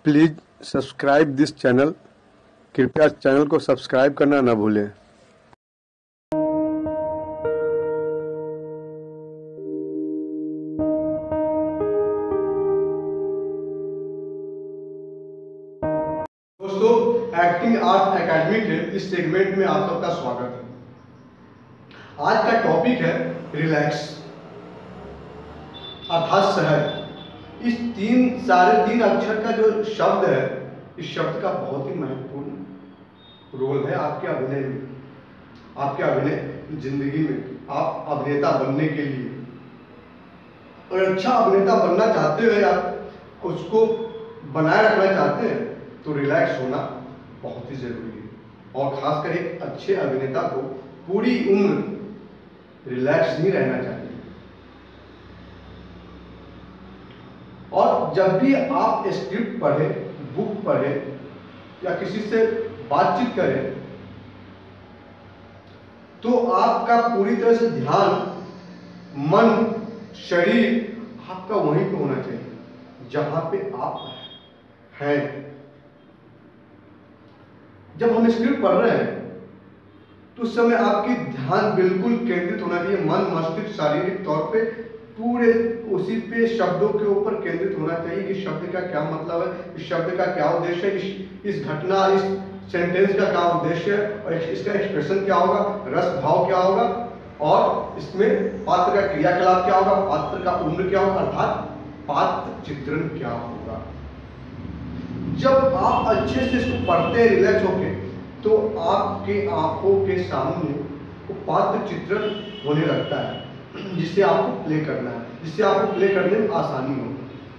Please subscribe this channel. कृपया channel को subscribe करना न भूलें। दोस्तों, एक्टिंग आर्ट एकेडमी के इस सेगमेंट में आप सबका स्वागत है। आज का टॉपिक है रिलैक्स अर्थात सहज। इस साढ़े तीन अक्षर का जो शब्द है, इस शब्द का बहुत ही महत्वपूर्ण रोल है आपके अभिनय में, आपके अभिनय जिंदगी में। आप अभिनेता बनने के लिए और अच्छा अभिनेता बनना चाहते हो, आप उसको बनाए रखना चाहते हैं, तो रिलैक्स होना बहुत ही जरूरी है। और खासकर एक अच्छे अभिनेता को पूरी उम्र रिलैक्स ही रहना चाहिए। और जब भी आप स्क्रिप्ट पढ़े, बुक पढ़े या किसी से बातचीत करें, तो आपका पूरी तरह से ध्यान, मन, शरीर आपका वहीं पे होना चाहिए जहां पे आप हैं। जब हम स्क्रिप्ट पढ़ रहे हैं तो उस समय आपकी ध्यान बिल्कुल केंद्रित होना चाहिए। मन, मस्तिष्क शारीरिक तौर पे पूरे उसी पे शब्दों के ऊपर केंद्रित होना चाहिए कि शब्द का क्या मतलब है, इस शब्द का क्या उद्देश्य है, इस घटना, इस सेंटेंस का क्या उद्देश्य है और इसका एक्सप्रेशन क्या होगा, रस भाव क्या होगा और इसमें पात्र का क्रियाकलाप क्या होगा, पात्र का उम्र क्या होगा, अर्थात पात्र चित्रण क्या होगा। जब आप अच्छे से इसको पढ़ते हैं रिलैक्स होके, तो आपके आंखों के सामने वो पात्र चित्रण होने लगता है, जिससे आपको प्ले करना है, जिससे आपको प्ले करने में आसानी हो।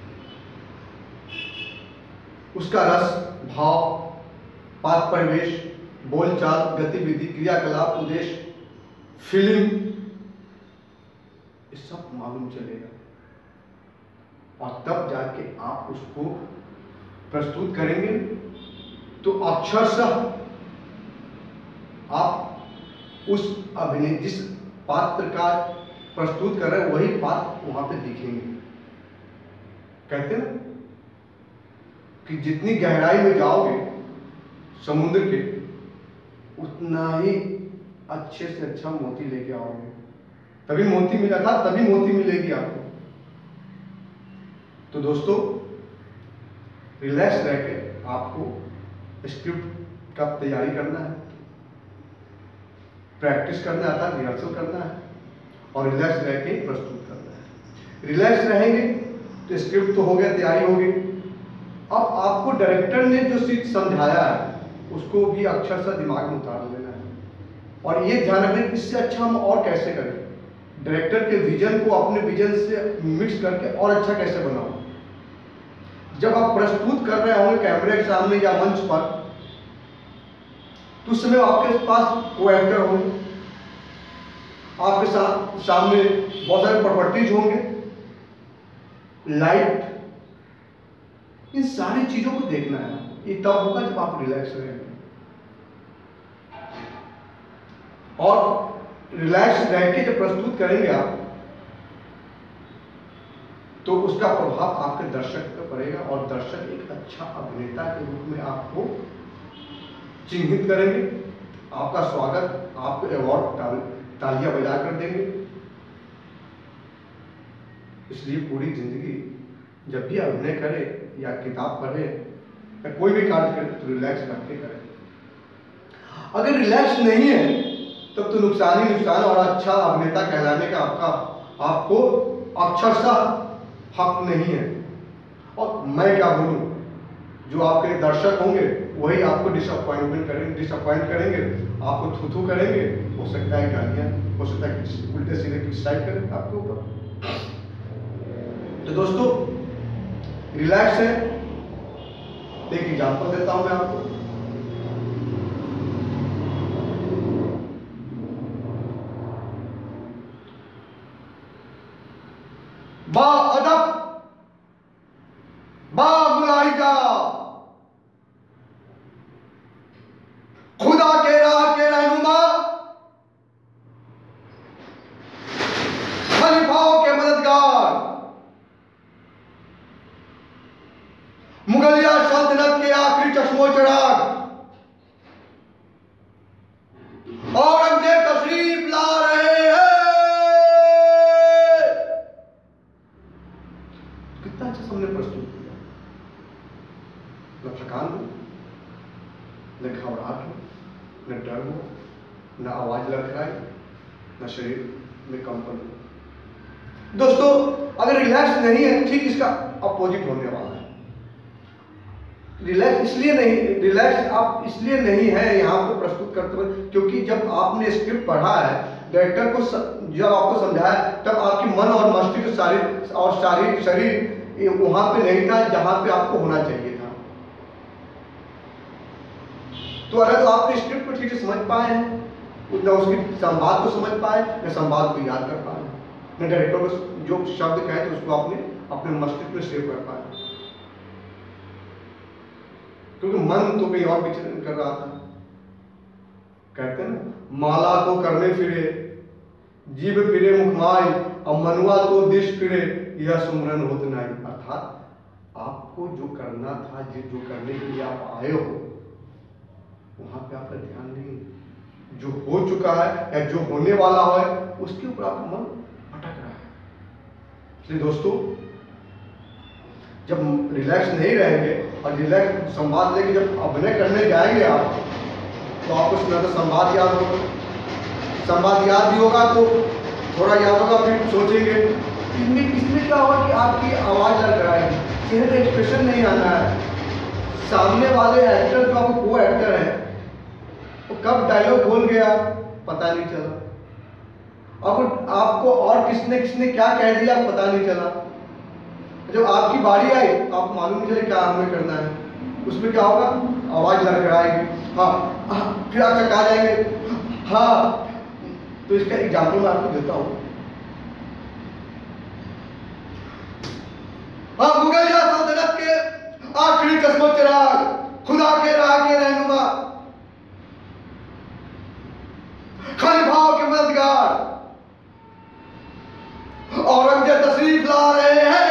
उसका रस भाव, पात्र परिवेश, बोलचाल, गतिविधि, क्रियाकलाप, उद्देश्य, फिल्म, ये सब मालूम चलेगा और तब जाके आप उसको प्रस्तुत करेंगे तो अक्षरशः आप उस अभिनय, जिस पात्र का प्रस्तुत कर रहे हैं, वही पात्र वहां पे दिखेंगे। कहते हैं ना कि जितनी गहराई में जाओगे समुद्र के, उतना ही अच्छे से अच्छा मोती लेके आओगे। तभी मोती मिला था, तभी मोती मिलेगी आपको। तो दोस्तों, रिलैक्स रह के आपको स्क्रिप्ट का तैयारी करना है, प्रैक्टिस करना है, अर्थात रिहर्सल करना है और रिलैक्स रह के प्रस्तुत करना है। रिलैक्स रहेंगे तो स्क्रिप्ट तो हो गया, तैयारी होगी। अब आपको डायरेक्टर ने जो चीज समझाया है उसको भी अक्षरशः दिमाग में उतार लेना है और ये ध्यान रखना कि इससे अच्छा हम और कैसे करें। डायरेक्टर के विजन को अपने विजन से मिक्स करके और अच्छा कैसे बनाओ। जब आप प्रस्तुत कर रहे होंगे कैमरे के सामने या मंच पर, तो उस समय आपके पास को एक्टर होंगे, आपके साथ सामने बहुत सारे प्रॉपर्टीज होंगे, लाइट, इन सारी चीजों को देखना है। ये तब होगा जब आप रिलैक्स रहेंगे। और रिलैक्स रह के जब प्रस्तुत करेंगे आप, तो उसका प्रभाव आपके दर्शक पर पड़ेगा और दर्शक एक अच्छा अभिनेता के रूप में आपको चिन्हित करेंगे। आपका स्वागत, आपको अवार्ड तालियां बजा कर देंगे। इसलिए पूरी जिंदगी जब भी अभिनय करे या किताब पढ़े या कोई भी कार्य करे तो रिलैक्स करके करें। अगर रिलैक्स नहीं है तब तो नुकसान ही नुकसान, और अच्छा अभिनेता कहलाने का आपको अक्षरशः हक नहीं है। और मैं क्या बोलूं, जो आपके दर्शक होंगे वही आपको डिसअपॉइंट करेंगे, आपको थू करेंगे, हो सकता है गालियां, हो सकता है उल्टे सीधे क्रिटिसाइज करें आपके ऊपर। तो दोस्तों, रिलैक्स है। एक एग्जांपल देता हूं मैं आपको। बा अदब, बा मुलाहिजा, खुदा के राह के रहनुमा, खलीफाओं के मददगार, मुगलिया चश्मो चिराग, औरंगजेब तशरीफ ला रहे हैं। कितना अच्छा हमने प्रस्तुत किया। न थकान हो, न घबराहट हो, न डर हो, न आवाज लड़खड़ाए, न शरीर में कंपन हो। दोस्तों, अगर रिलैक्स नहीं है, ठीक इसका अपोजिट होने वाला है। रिलैक्स आप इसलिए नहीं है यहाँ को प्रस्तुत करते हुए क्योंकि जब आपने स्क्रिप्ट पढ़ा है, डायरेक्टर को जब आपको समझाया, तब आपकी मन और मस्तिष्क शारीरिक शरीर वहां पे नहीं था जहां पे आपको होना चाहिए था। तो अगर तो आपने स्क्रिप्ट को ठीक से समझ पाए हैं, न उसकी संवाद को समझ पाए, न संवाद को याद कर पाए, न डायरेक्टर को जो शब्द कहे तो उसको आपने अपने मस्तिष्क में सेव कर पाए, क्योंकि मन तो कहीं और विचरण कर रहा था। कहते हैं ना, माला तो करने फिरे, जीव फिरे मुखमाई, और मनुआ तो दिश फिरे, यह सुमरन होत नहीं। अर्थात आपको जो करना था, जो करने के लिए आप आए हो, वहां पे आपका ध्यान नहीं, जो हो चुका है या जो होने वाला है उसके ऊपर आपका मन भटक रहा है। इसलिए दोस्तों, जब रिलैक्स नहीं रहेंगे और रिलैक्स संवाद लेके जब अभिनय करने जाएंगे आप, तो आपको सुना तो संवाद याद होगा, संवाद याद भी होगा तो थोड़ा याद होगा, फिर सोचेंगे। इसमें क्या होगा कि आपकी आवाज लग रहा है, चेहरे पे एक्सप्रेशन नहीं आना है। सामने वाले एक्टर जो आपको को एक्टर है, वो कब डायलॉग बोल गया पता नहीं चला, अब आपको और किसने क्या कह दिया पता नहीं चला। जब आपकी बारी आई आप मालूम नहीं चले क्या हमें करना है, उसमें क्या होगा, आवाज लड़खड़ाएगी, हाँ, फिर आप चका जाएंगे, हाँ। तो इसका एग्जाम्पल मैं आपको देता हूँ। हाँ, मुगलिया सल्तनत के आखिरी चश्मो चिराग, खुदा के राह के रहनुमा, खलीफाओं के मददगार, औरंगजेब तशरीफ ला रहे हैं।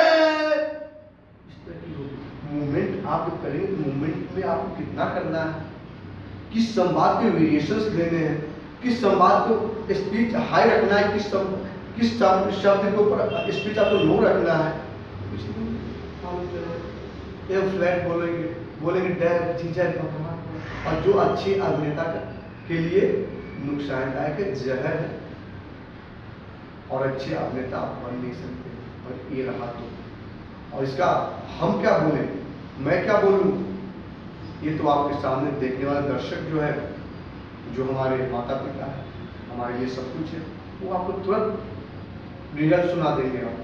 मूवमेंट आप जो करेंगे तो मूवमेंट में आपको कितना करना है, किस संवाद के वेरिएशंस देने हैं, किस संवाद को स्पीच हाई रखना है, किस शब्द के ऊपर स्पीच आपको लो रखना है, ये फ्लैट बोलेंगे डर झिझक, और जो अच्छी अभिनेता के लिए नुकसानदायक है, जहर है, और अच्छे अभिनेता आप बन नहीं सकते। और ये रहा तो, और इसका हम क्या बोले, मैं क्या बोलूं, ये तो आपके सामने देखने वाले दर्शक जो है, जो हमारे माता पिता है, हमारे लिए सब कुछ है, वो आपको तुरंत रिजल्ट सुना देंगे। आप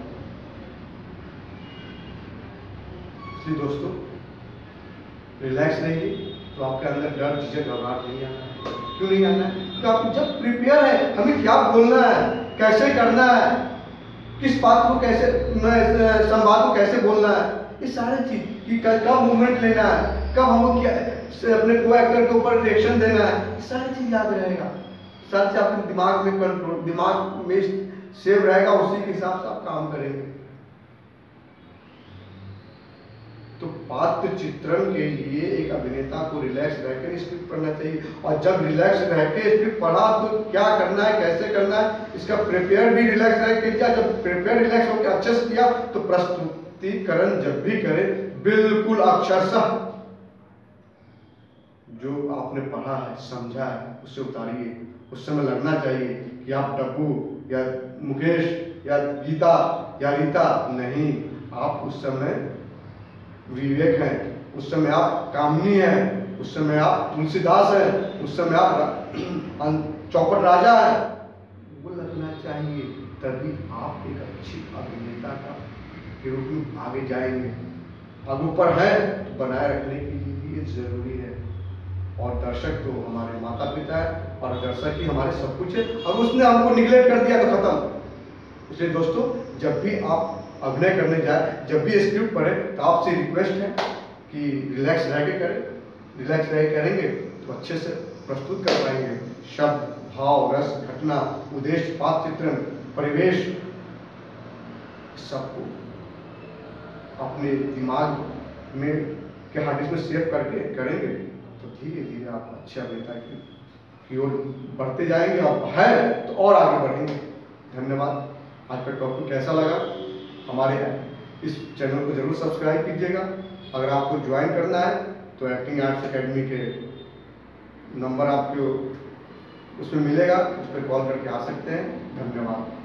इसलिए दोस्तों, रिलैक्स रहिए तो आपके अंदर डर झिझक घबराहट नहीं आना है। क्यों नहीं आना है? तो आप जब प्रिपेयर है, हमें क्या बोलना है, कैसे करना है, किस बात को कैसे, संवाद को कैसे बोलना है, ये सारी चीज कि कब मूवमेंट लेना है, कब हमको क्या अपने को एक्टर के ऊपर रिएक्शन देना है, सारी चीज याद रहेगा, सारी चीज आपके दिमाग में कंट्रोल, दिमाग में सेव रहेगा, उसी के हिसाब से आप काम करेंगे। तो पात्र चित्रण के लिए एक अभिनेता को रिलैक्स रहकर स्क्रिप्ट पढ़ना चाहिए, और जब रिलैक्स रहकर स्क्रिप्ट पढ़ा तो क्या करना है, कैसे करना है, इसका प्रिपेयर भी रिलैक्स रह के किया। जब प्रिपेयर रिलैक्स होकर अच्छे से किया तो प्रस्तुतिकरण जब भी करे बिल्कुल अक्षरशः जो आपने पढ़ा है, समझा है, उससे उतारिए। उस समय लगना चाहिए कि आप टप्पू या मुकेश या गीता या रीता नहीं, आप उस समय विवेक हैं, उस समय आप कामनी हैं, उस समय आप तुलसीदास हैं, उस समय आप चौपट राजा हैं, वो लगना चाहिए। तभी आप एक अच्छी अभिनेता के रूप में आगे जाएंगे। अब ऊपर है तो बनाए रखने के लिए भी ये जरूरी है। और दर्शक तो हमारे माता पिता है, और दर्शक ही हमारे सब कुछ है, और उसने हमको निगलेक्ट कर दिया तो खत्म। इसलिए दोस्तों, जब भी आप अभिनय करने जाए, जब भी स्क्रिप्ट पढ़े, तो आपसे रिक्वेस्ट है कि रिलैक्स रह के करें। रिलैक्स रह करेंगे तो अच्छे से प्रस्तुत कर पाएंगे। शब्द, भाव, रस, घटना, उद्देश्य, पात्र चित्रण, परिवेश, सबको अपने दिमाग में कि हार्ड डिस्क में सेव करके करेंगे तो धीरे धीरे आप अच्छे अभिनेता की ओर बढ़ते जाएंगे, और है तो और आगे बढ़ेंगे। धन्यवाद। आज का टॉपिक कैसा लगा? हमारे इस चैनल को जरूर सब्सक्राइब कीजिएगा। अगर आपको ज्वाइन करना है तो एक्टिंग आर्ट्स एकेडमी के नंबर आपको उसमें मिलेगा, उस पर कॉल करके आ सकते हैं। धन्यवाद।